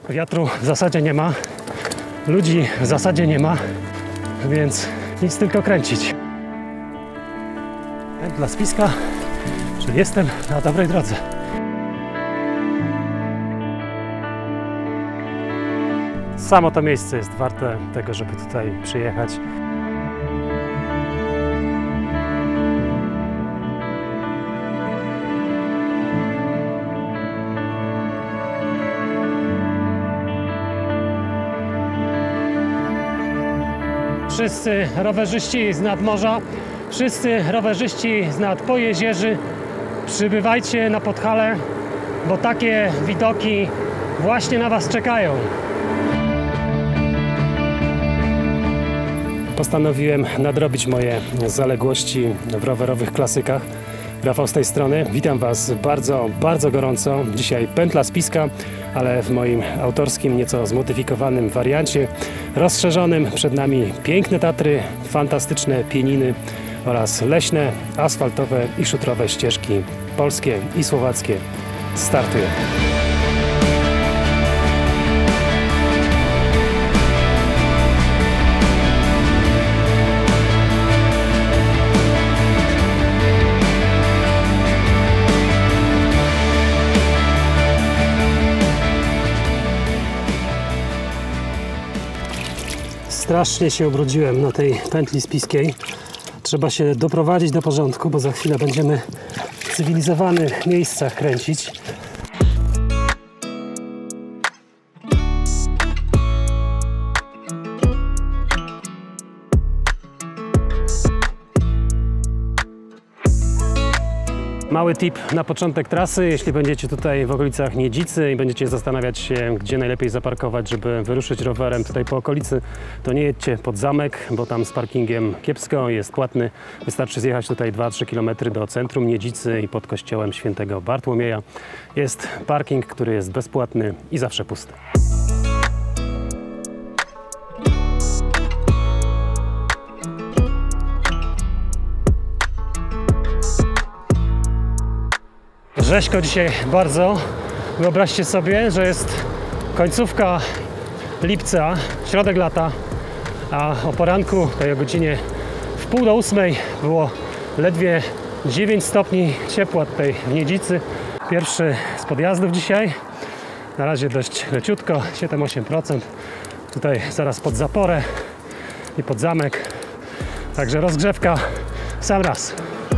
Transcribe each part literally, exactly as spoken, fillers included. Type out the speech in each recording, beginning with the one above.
Wiatru w zasadzie nie ma, ludzi w zasadzie nie ma, więc nic tylko kręcić. Pętla Spiska, czyli jestem na dobrej drodze. Samo to miejsce jest warte tego, żeby tutaj przyjechać. Wszyscy rowerzyści z nadmorza, wszyscy rowerzyści z nad Pojezierzy, przybywajcie na Podhale, bo takie widoki właśnie na Was czekają. Postanowiłem nadrobić moje zaległości w rowerowych klasykach. Rafał z tej strony. Witam Was bardzo, bardzo gorąco. Dzisiaj Pętla Spiska, ale w moim autorskim, nieco zmodyfikowanym wariancie, rozszerzonym. Przed nami piękne Tatry, fantastyczne pieniny oraz leśne, asfaltowe i szutrowe ścieżki polskie i słowackie. Startuję! Strasznie się ubrudziłem na tej pętli spiskiej. Trzeba się doprowadzić do porządku, bo za chwilę będziemy w cywilizowanych miejscach kręcić. Mały tip na początek trasy, jeśli będziecie tutaj w okolicach Niedzicy i będziecie zastanawiać się, gdzie najlepiej zaparkować, żeby wyruszyć rowerem tutaj po okolicy, to nie jedźcie pod zamek, bo tam z parkingiem kiepsko, jest płatny. Wystarczy zjechać tutaj dwa trzy kilometry do centrum Niedzicy i pod kościołem świętego Bartłomieja jest parking, który jest bezpłatny i zawsze pusty. Rzeźko dzisiaj bardzo. Wyobraźcie sobie, że jest końcówka lipca, środek lata, a o poranku, tej o godzinie w pół do ósmej było ledwie dziewięć stopni ciepła tutaj w Niedzicy. Pierwszy z podjazdów dzisiaj. Na razie dość leciutko, siedem osiem procent. Tutaj zaraz pod zaporę i pod zamek. Także rozgrzewka w sam raz.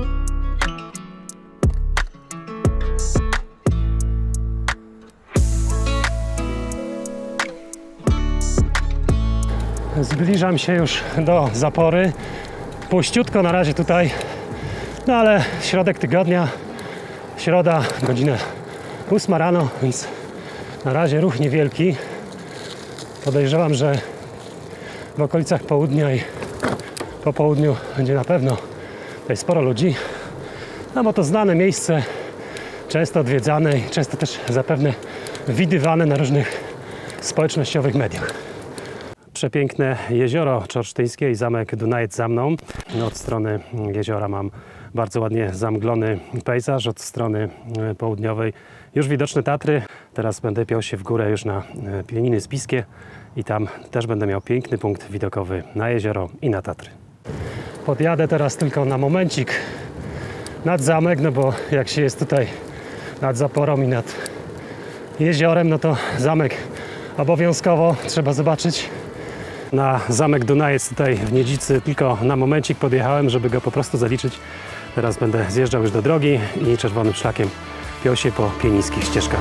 Zbliżam się już do zapory. Puściutko na razie tutaj, no ale środek tygodnia, środa, godzina ósma rano, więc na razie ruch niewielki. Podejrzewam, że w okolicach południa i po południu będzie na pewno tutaj sporo ludzi, no bo to znane miejsce, często odwiedzane i często też zapewne widywane na różnych społecznościowych mediach. Przepiękne jezioro czorsztyńskie i zamek Dunajec za mną. No, od strony jeziora mam bardzo ładnie zamglony pejzaż, od strony południowej już widoczne Tatry. Teraz będę piął się w górę już na Pieniny Spiskie i tam też będę miał piękny punkt widokowy na jezioro i na Tatry. Podjadę teraz tylko na momencik nad zamek, no bo jak się jest tutaj nad zaporą i nad jeziorem, no to zamek obowiązkowo trzeba zobaczyć. Na zamek Dunajec tutaj w Niedzicy tylko na momencik podjechałem, żeby go po prostu zaliczyć. Teraz będę zjeżdżał już do drogi i czerwonym szlakiem piął się po pienińskich ścieżkach.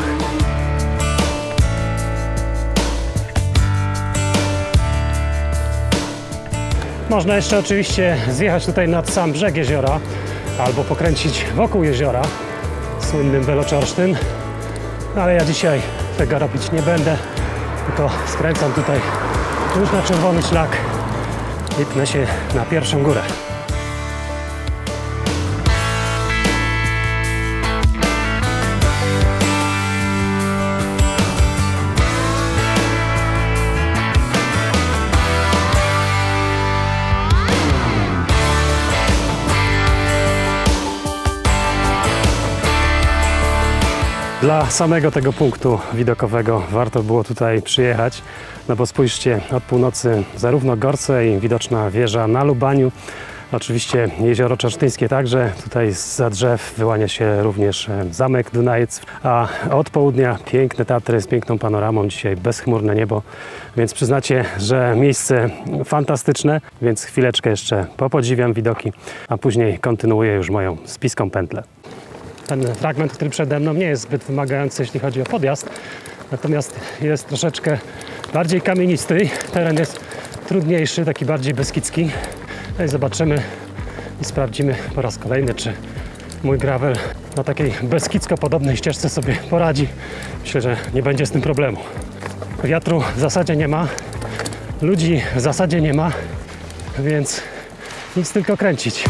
Można jeszcze oczywiście zjechać tutaj nad sam brzeg jeziora albo pokręcić wokół jeziora słynnym Veloczorsztyn. No, ale ja dzisiaj tego robić nie będę, tylko skręcam tutaj już na czerwony szlak i pnę się na pierwszą górę. Dla samego tego punktu widokowego warto było tutaj przyjechać, no bo spójrzcie, od północy zarówno Gorce i widoczna wieża na Lubaniu, oczywiście jezioro Czarsztyńskie także, tutaj zza drzew wyłania się również zamek Dunajec, a od południa piękne Tatry z piękną panoramą, dzisiaj bezchmurne niebo, więc przyznacie, że miejsce fantastyczne, więc chwileczkę jeszcze popodziwiam widoki, a później kontynuuję już moją spiską pętlę. Ten fragment, który przede mną, nie jest zbyt wymagający, jeśli chodzi o podjazd, natomiast jest troszeczkę bardziej kamienisty, teren jest trudniejszy, taki bardziej beskidzki. No i zobaczymy i sprawdzimy po raz kolejny, czy mój gravel na takiej beskidzko-podobnej ścieżce sobie poradzi. Myślę, że nie będzie z tym problemu. Wiatru w zasadzie nie ma, ludzi w zasadzie nie ma, więc nic, tylko kręcić.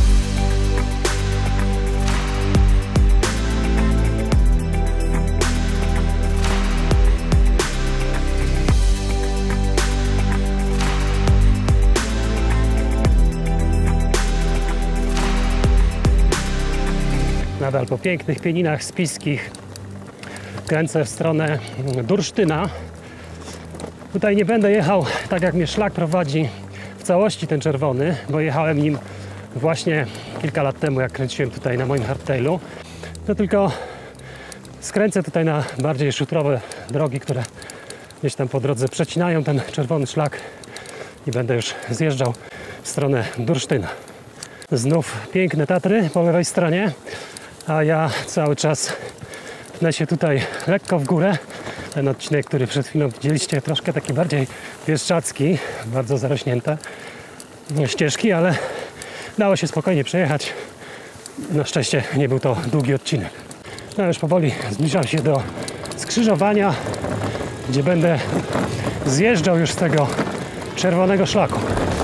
Nadal po pięknych pieninach spiskich kręcę w stronę Dursztyna. Tutaj nie będę jechał tak, jak mnie szlak prowadzi w całości, ten czerwony, bo jechałem nim właśnie kilka lat temu, jak kręciłem tutaj na moim hardtailu. No tylko skręcę tutaj na bardziej szutrowe drogi, które gdzieś tam po drodze przecinają ten czerwony szlak i będę już zjeżdżał w stronę Dursztyna. Znów piękne Tatry po lewej stronie, a ja cały czas pnę się tutaj lekko w górę. Ten odcinek, który przed chwilą widzieliście, troszkę taki bardziej pieszczacki, bardzo zarośnięte ścieżki, ale dało się spokojnie przejechać. Na szczęście nie był to długi odcinek. No już powoli zbliżam się do skrzyżowania, gdzie będę zjeżdżał już z tego czerwonego szlaku.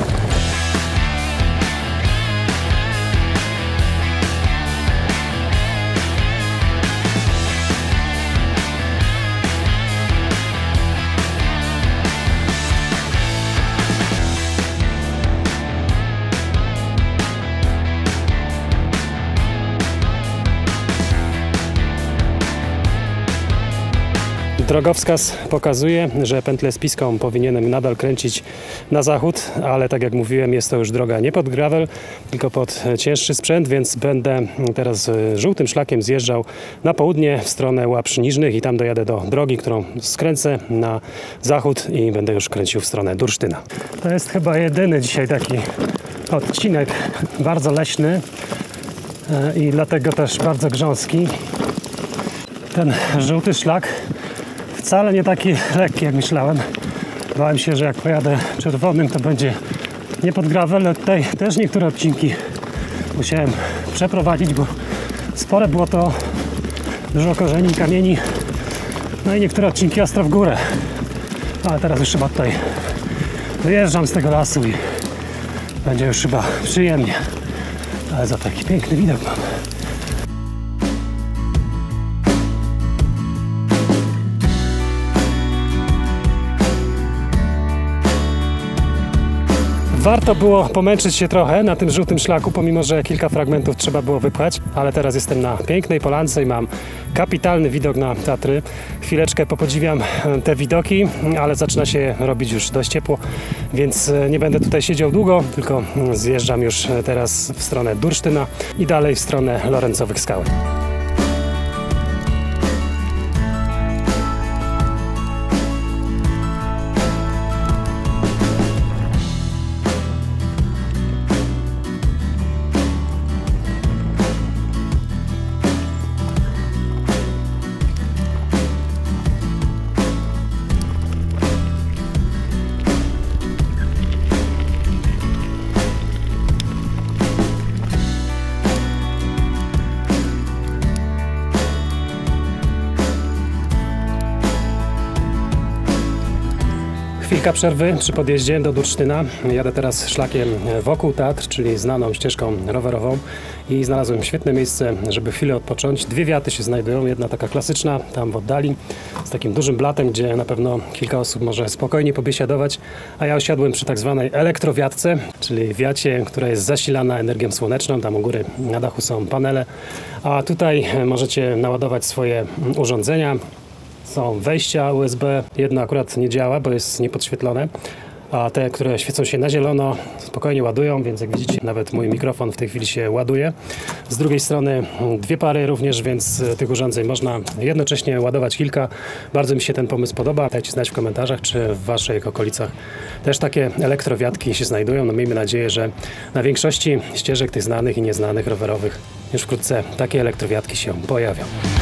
Drogowskaz pokazuje, że pętlę spiską powinienem nadal kręcić na zachód, ale tak jak mówiłem, jest to już droga nie pod gravel, tylko pod cięższy sprzęt, więc będę teraz żółtym szlakiem zjeżdżał na południe w stronę Łapsz Niżnych i tam dojadę do drogi, którą skręcę na zachód i będę już kręcił w stronę Dursztyna. To jest chyba jedyny dzisiaj taki odcinek bardzo leśny i dlatego też bardzo grząski. Ten żółty szlak wcale nie taki lekki, jak myślałem. Bałem się, że jak pojadę czerwonym, to będzie nie pod gravel, ale tutaj też niektóre odcinki musiałem przeprowadzić, bo spore było to, dużo korzeni, kamieni, no i niektóre odcinki ostro w górę. Ale teraz już chyba tutaj wyjeżdżam z tego lasu i będzie już chyba przyjemnie. Ale za taki piękny widok mam. Warto było pomęczyć się trochę na tym żółtym szlaku, pomimo że kilka fragmentów trzeba było wypchać, ale teraz jestem na pięknej polance i mam kapitalny widok na Tatry. Chwileczkę popodziwiam te widoki, ale zaczyna się robić już dość ciepło, więc nie będę tutaj siedział długo, tylko zjeżdżam już teraz w stronę Dursztyna i dalej w stronę Lorencowych Skał. Chwilka przerwy przy podjeździe do Dursztyna. Jadę teraz szlakiem wokół Tatr, czyli znaną ścieżką rowerową i znalazłem świetne miejsce, żeby chwilę odpocząć. Dwie wiaty się znajdują, jedna taka klasyczna, tam w oddali, z takim dużym blatem, gdzie na pewno kilka osób może spokojnie pobiesiadować, a ja osiadłem przy tak zwanej elektrowiatce, czyli wiacie, która jest zasilana energią słoneczną. Tam u góry na dachu są panele, a tutaj możecie naładować swoje urządzenia. Są wejścia U S B, jedno akurat nie działa, bo jest niepodświetlone, a te, które świecą się na zielono, spokojnie ładują, więc jak widzicie, nawet mój mikrofon w tej chwili się ładuje. Z drugiej strony dwie pary również, więc tych urządzeń można jednocześnie ładować kilka. Bardzo mi się ten pomysł podoba. Dajcie znać w komentarzach, czy w waszych okolicach też takie elektrowiatki się znajdują. No miejmy nadzieję, że na większości ścieżek tych znanych i nieznanych rowerowych już wkrótce takie elektrowiatki się pojawią.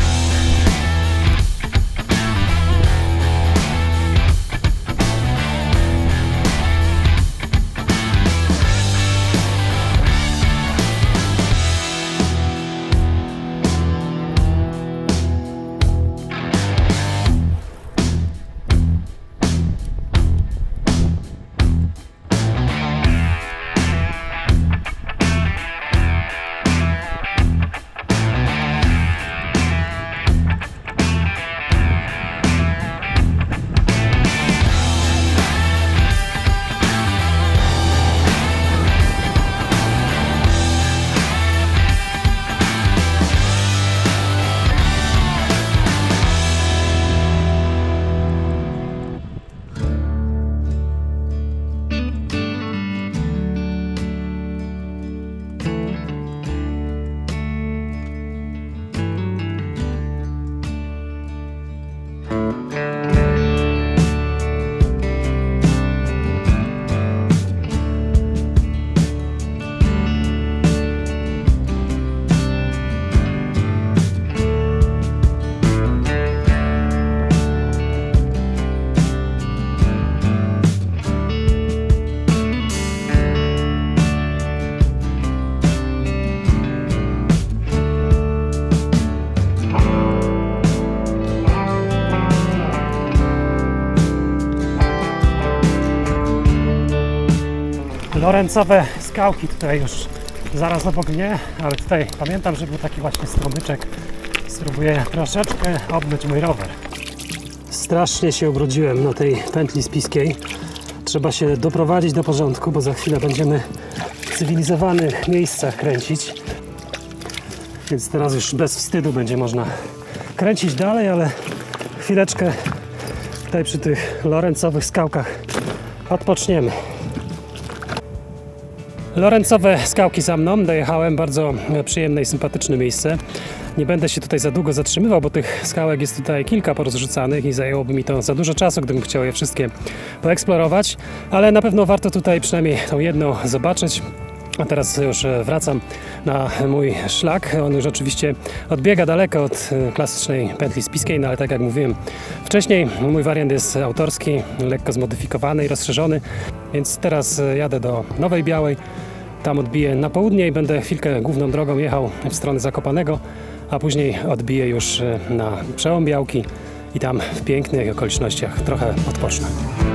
Lorenzowe skałki tutaj już zaraz obok mnie, ale tutaj pamiętam, że był taki właśnie stromyczek. Spróbuję troszeczkę obmyć mój rower. Strasznie się ubrudziłem na tej pętli spiskiej. Trzeba się doprowadzić do porządku, bo za chwilę będziemy w cywilizowanych miejscach kręcić. Więc teraz już bez wstydu będzie można kręcić dalej, ale chwileczkę tutaj przy tych lorenzowych skałkach odpoczniemy. Lorenzowe skałki za mną, dojechałem, bardzo przyjemne i sympatyczne miejsce. Nie będę się tutaj za długo zatrzymywał, bo tych skałek jest tutaj kilka porozrzucanych i zajęłoby mi to za dużo czasu, gdybym chciał je wszystkie poeksplorować, ale na pewno warto tutaj przynajmniej tą jedną zobaczyć. A teraz już wracam na mój szlak. On już oczywiście odbiega daleko od klasycznej pętli spiskiej, no ale tak jak mówiłem wcześniej, mój wariant jest autorski, lekko zmodyfikowany i rozszerzony, więc teraz jadę do Nowej Białej. Tam odbiję na południe i będę chwilkę główną drogą jechał w stronę Zakopanego, a później odbiję już na przełom Białki i tam w pięknych okolicznościach trochę odpocznę.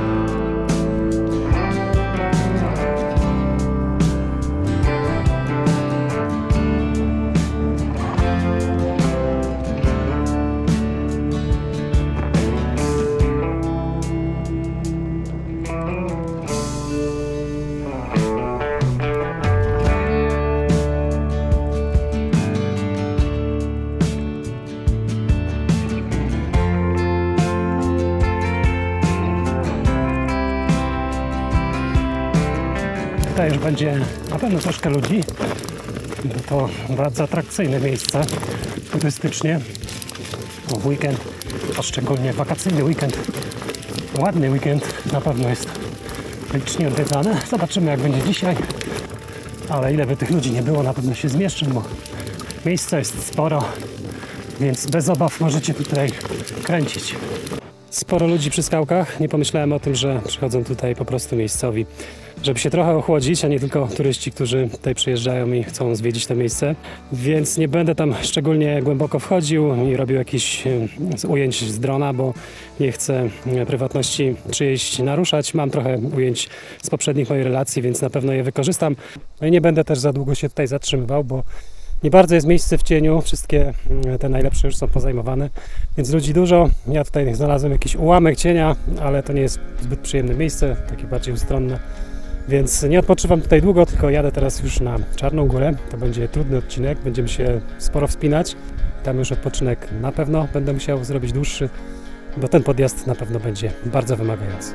Tutaj już będzie na pewno troszkę ludzi, bo to bardzo atrakcyjne miejsce turystycznie. W weekend, a szczególnie wakacyjny weekend, ładny weekend na pewno jest licznie odwiedzane. Zobaczymy jak będzie dzisiaj, ale ile by tych ludzi nie było, na pewno się zmieszczą, bo miejsca jest sporo, więc bez obaw możecie tutaj kręcić. Sporo ludzi przy skałkach. Nie pomyślałem o tym, że przychodzą tutaj po prostu miejscowi, żeby się trochę ochłodzić, a nie tylko turyści, którzy tutaj przyjeżdżają i chcą zwiedzić to miejsce. Więc nie będę tam szczególnie głęboko wchodził i robił jakichś ujęć z drona, bo nie chcę prywatności czyjejś naruszać. Mam trochę ujęć z poprzednich moich relacji, więc na pewno je wykorzystam. No i nie będę też za długo się tutaj zatrzymywał, bo Nie bardzo jest miejsce w cieniu, wszystkie te najlepsze już są pozajmowane, więc ludzi dużo. Ja tutaj znalazłem jakiś ułamek cienia, ale to nie jest zbyt przyjemne miejsce, takie bardziej ustronne. Więc nie odpoczywam tutaj długo, tylko jadę teraz już na Czarną Górę. To będzie trudny odcinek, będziemy się sporo wspinać. Tam już odpoczynek na pewno będę musiał zrobić dłuższy, bo ten podjazd na pewno będzie bardzo wymagający.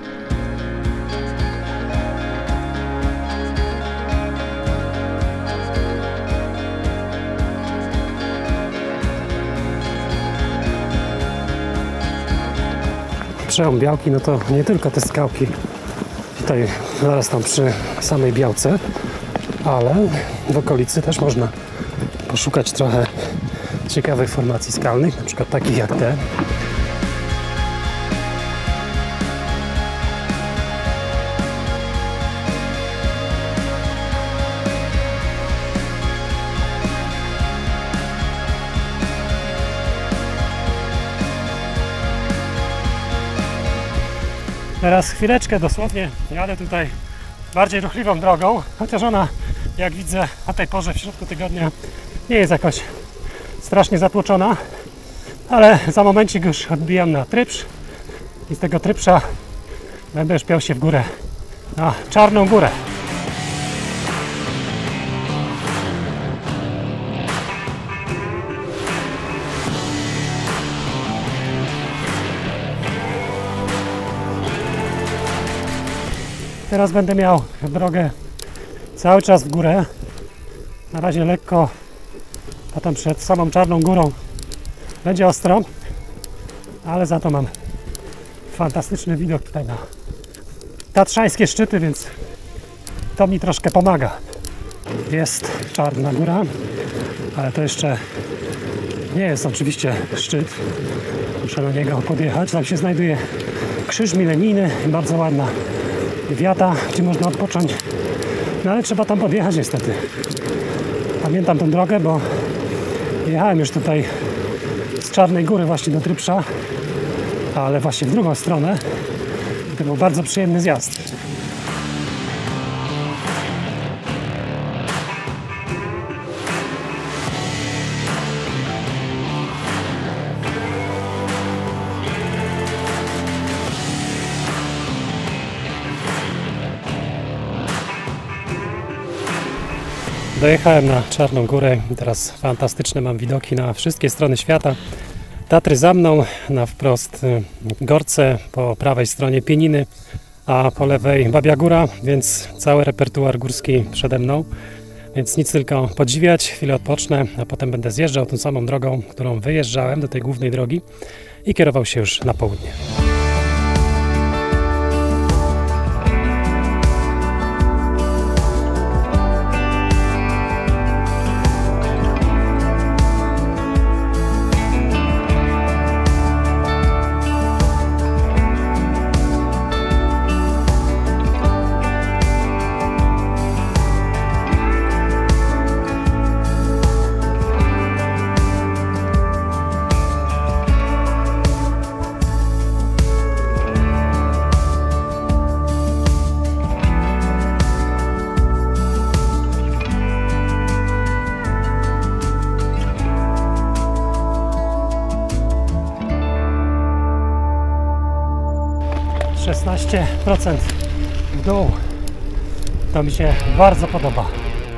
Przełom Białki, no to nie tylko te skałki tutaj zaraz tam przy samej Białce, ale w okolicy też można poszukać trochę ciekawych formacji skalnych, na przykład takich jak te. Teraz chwileczkę dosłownie jadę tutaj bardziej ruchliwą drogą, chociaż ona, jak widzę, na tej porze w środku tygodnia nie jest jakoś strasznie zatłoczona, ale za momencik już odbijam na Trypsz i z tego Trypsza będę już piął się w górę, na Czarną Górę. Teraz będę miał drogę cały czas w górę. Na razie lekko, potem przed samą Czarną Górą będzie ostro, ale za to mam fantastyczny widok tutaj na tatrzańskie szczyty, więc to mi troszkę pomaga. Jest Czarna Góra, ale to jeszcze nie jest oczywiście szczyt. Muszę na niego podjechać. Tam się znajduje krzyż milenijny, bardzo ładna wiata, gdzie można odpocząć, no ale trzeba tam podjechać niestety. Pamiętam tę drogę, bo jechałem już tutaj z Czarnej Góry właśnie do Trypsza, ale właśnie w drugą stronę. To był bardzo przyjemny zjazd. Dojechałem na Czarną Górę i teraz fantastyczne mam widoki na wszystkie strony świata. Tatry za mną, na wprost Gorce, po prawej stronie Pieniny, a po lewej Babia Góra, więc cały repertuar górski przede mną. Więc nic, tylko podziwiać, chwilę odpocznę, a potem będę zjeżdżał tą samą drogą, którą wyjeżdżałem do tej głównej drogi i kierował się już na południe. szesnaście procent w dół. To mi się bardzo podoba.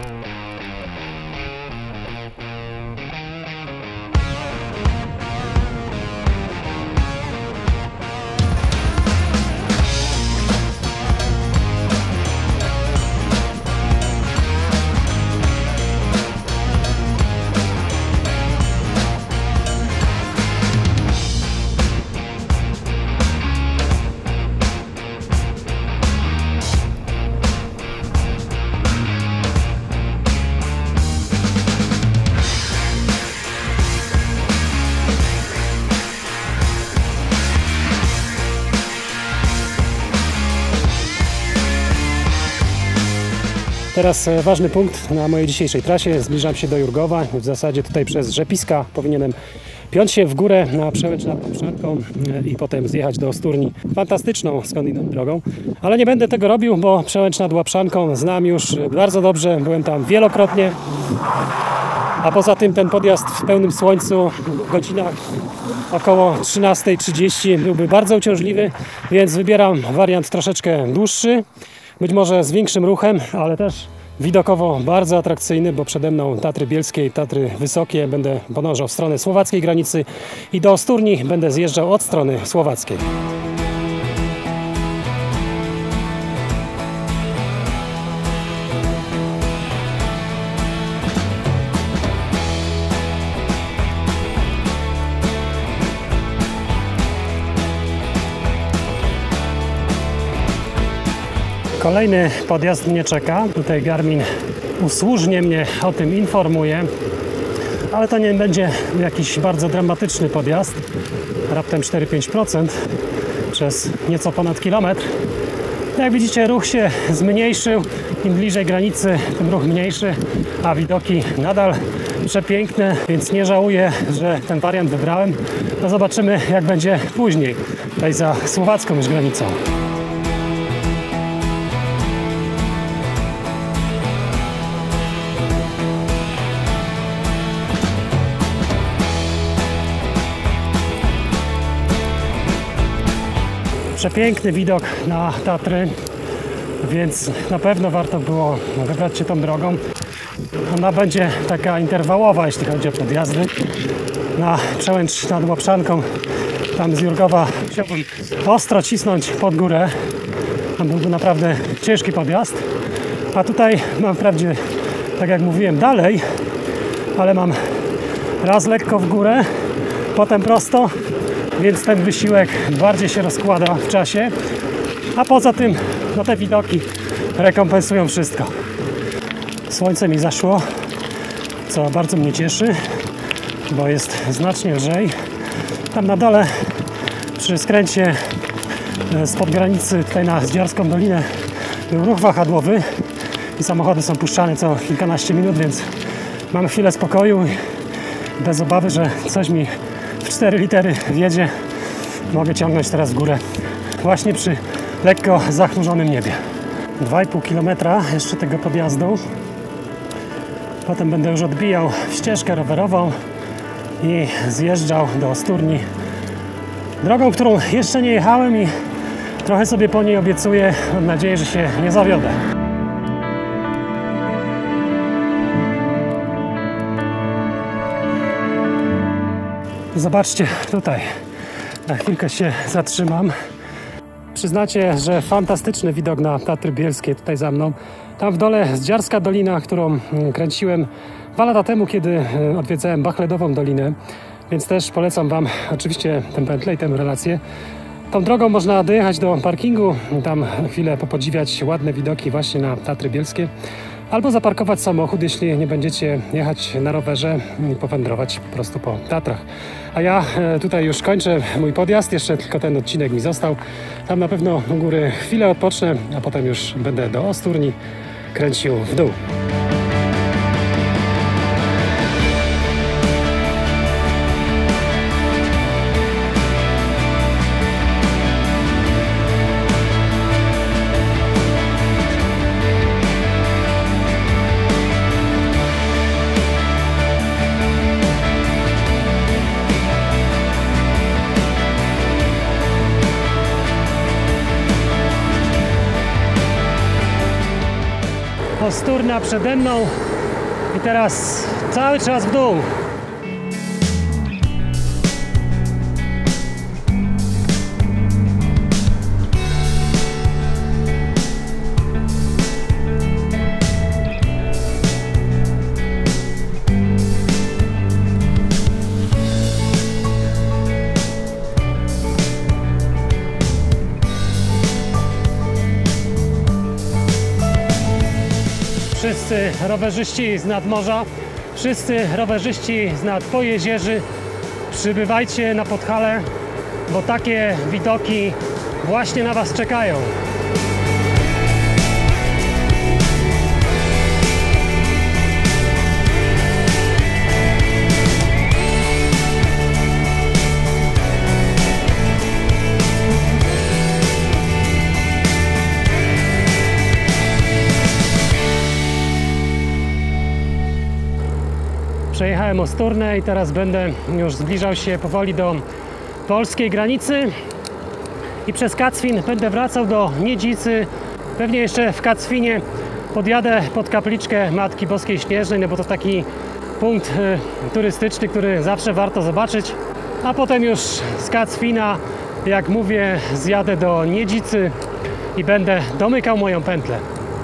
Teraz ważny punkt na mojej dzisiejszej trasie. Zbliżam się do Jurgowa. W zasadzie tutaj przez Rzepiska powinienem piąć się w górę na przełęcz nad Błaszczanką i potem zjechać do Osturni fantastyczną skądinąd drogą. Ale nie będę tego robił, bo przełęcz nad Łapszanką znam już bardzo dobrze. Byłem tam wielokrotnie. A poza tym ten podjazd w pełnym słońcu w godzinach około trzynasta trzydzieści byłby bardzo uciążliwy, więc wybieram wariant troszeczkę dłuższy, być może z większym ruchem, ale też widokowo bardzo atrakcyjny, bo przede mną Tatry Bielskie i Tatry Wysokie. Będę podążał w stronę słowackiej granicy i do Osturni będę zjeżdżał od strony słowackiej. Kolejny podjazd mnie czeka. Tutaj Garmin usłużnie mnie o tym informuje, ale to nie będzie jakiś bardzo dramatyczny podjazd. Raptem cztery do pięciu procent przez nieco ponad kilometr. Jak widzicie, ruch się zmniejszył. Im bliżej granicy, tym ruch mniejszy, a widoki nadal przepiękne, więc nie żałuję, że ten wariant wybrałem. No zobaczymy, jak będzie później, tutaj za słowacką już granicą. Przepiękny widok na Tatry, więc na pewno warto było wybrać się tą drogą. Ona będzie taka interwałowa, jeśli chodzi o podjazdy. Na przełęcz nad Łopszanką, tam z Jurgowa, chciałbym ostro cisnąć pod górę. Tam byłby naprawdę ciężki podjazd. A tutaj mam wprawdzie, tak jak mówiłem, dalej, ale mam raz lekko w górę, potem prosto, więc ten wysiłek bardziej się rozkłada w czasie, a poza tym no te widoki rekompensują wszystko. Słońce mi zaszło, co bardzo mnie cieszy, bo jest znacznie lżej. Tam na dole przy skręcie spod granicy tutaj na Zdziarską Dolinę był ruch wahadłowy i samochody są puszczane co kilkanaście minut, więc mam chwilę spokoju i bez obawy, że coś mi w cztery litery wjedzie, mogę ciągnąć teraz w górę właśnie przy lekko zachmurzonym niebie. dwa i pół kilometra jeszcze tego podjazdu. Potem będę już odbijał ścieżkę rowerową i zjeżdżał do Osturni drogą, którą jeszcze nie jechałem i trochę sobie po niej obiecuję. Mam nadzieję, że się nie zawiodę. Zobaczcie tutaj, na chwilkę się zatrzymam. Przyznacie, że fantastyczny widok na Tatry Bielskie tutaj za mną. Tam w dole Zdziarska Dolina, którą kręciłem dwa lata temu, kiedy odwiedzałem Bachledową Dolinę. Więc też polecam Wam oczywiście ten pętlej, tę relację. Tą drogą można dojechać do parkingu, tam chwilę popodziwiać ładne widoki właśnie na Tatry Bielskie. Albo zaparkować samochód, jeśli nie będziecie jechać na rowerze i powędrować po prostu po Tatrach. A ja tutaj już kończę mój podjazd, jeszcze tylko ten odcinek mi został. Tam na pewno u góry chwilę odpocznę, a potem już będę do Osturni kręcił w dół. Osturnia przede mną i teraz cały czas w dół. Wszyscy rowerzyści z nadmorza, wszyscy rowerzyści z nad Pojezierzy, przybywajcie na Podhale, bo takie widoki właśnie na Was czekają. przejechałem Osturnę i teraz będę już zbliżał się powoli do polskiej granicy i przez Kacwin będę wracał do Niedzicy. Pewnie jeszcze w Kacwinie podjadę pod kapliczkę Matki Boskiej Śnieżnej, no bo to taki punkt y, turystyczny, który zawsze warto zobaczyć. A potem już z Kacwina, jak mówię, zjadę do Niedzicy i będę domykał moją pętlę.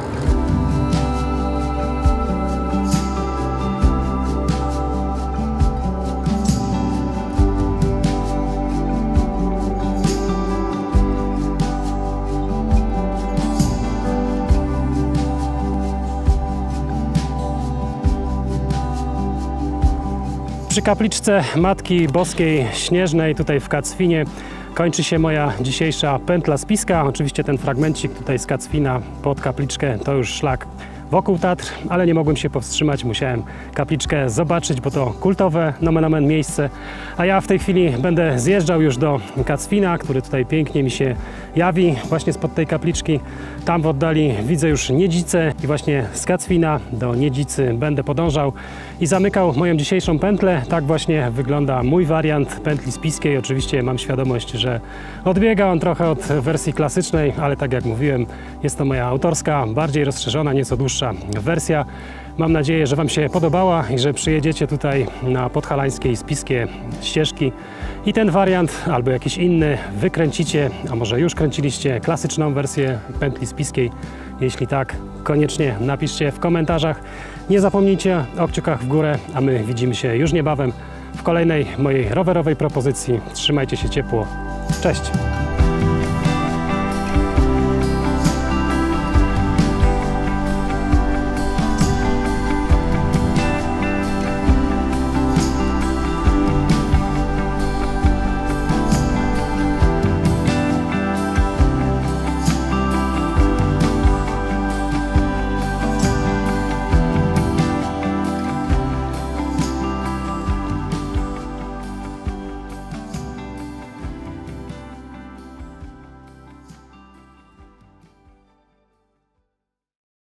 Przy kapliczce Matki Boskiej Śnieżnej tutaj w Kacwinie kończy się moja dzisiejsza pętla spiska. Oczywiście ten fragmencik tutaj z Kacwina pod kapliczkę to już szlak wokół Tatr, ale nie mogłem się powstrzymać, musiałem kapliczkę zobaczyć, bo to kultowe nomen omen miejsce. A ja w tej chwili będę zjeżdżał już do Kacwina, który tutaj pięknie mi się jawi właśnie spod tej kapliczki. Tam w oddali widzę już Niedzicę i właśnie z Kacwina do Niedzicy będę podążał i zamykał moją dzisiejszą pętlę. Tak właśnie wygląda mój wariant pętli spiskiej. Oczywiście mam świadomość, że odbiega on trochę od wersji klasycznej, ale tak jak mówiłem, jest to moja autorska, bardziej rozszerzona, nieco dłuższa wersja. Mam nadzieję, że Wam się podobała i że przyjedziecie tutaj na podhalańskie i spiskie ścieżki i ten wariant albo jakiś inny wykręcicie, a może już kręciliście klasyczną wersję pętli spiskiej. Jeśli tak, koniecznie napiszcie w komentarzach. Nie zapomnijcie o kciukach w górę, a my widzimy się już niebawem w kolejnej mojej rowerowej propozycji. Trzymajcie się ciepło. Cześć!